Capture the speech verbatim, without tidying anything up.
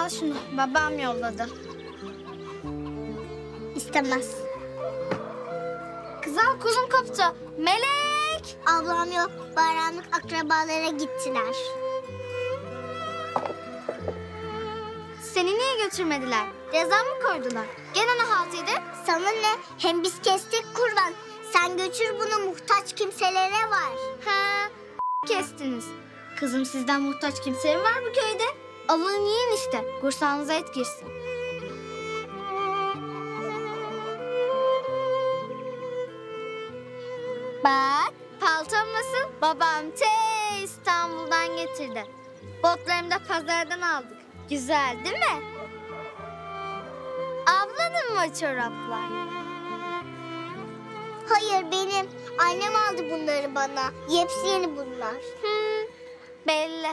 Al şunu, babam yolladı. İstemez. Kız al, kolum koptu. Melek! Ablam yok. Bayramlık akrabalara gittiler. Seni niye götürmediler? Ceza mı koydular? Gene ne haltıydı? Sana ne? Hem biz kestik kurban. Sen götür bunu, muhtaç kimselere var. Ha, kestiniz. Kızım, sizden muhtaç kimse mi var bu köyde? Alın yiyin işte, kursağınıza et girsin. Bak, paltom nasıl? Babam te İstanbul'dan getirdi. Botlarımı da pazardan aldık. Güzel değil mi? Ablanın mı o çoraplar? Hayır, benim. Annem aldı bunları bana. Yepyeni bunlar. Hı, belli.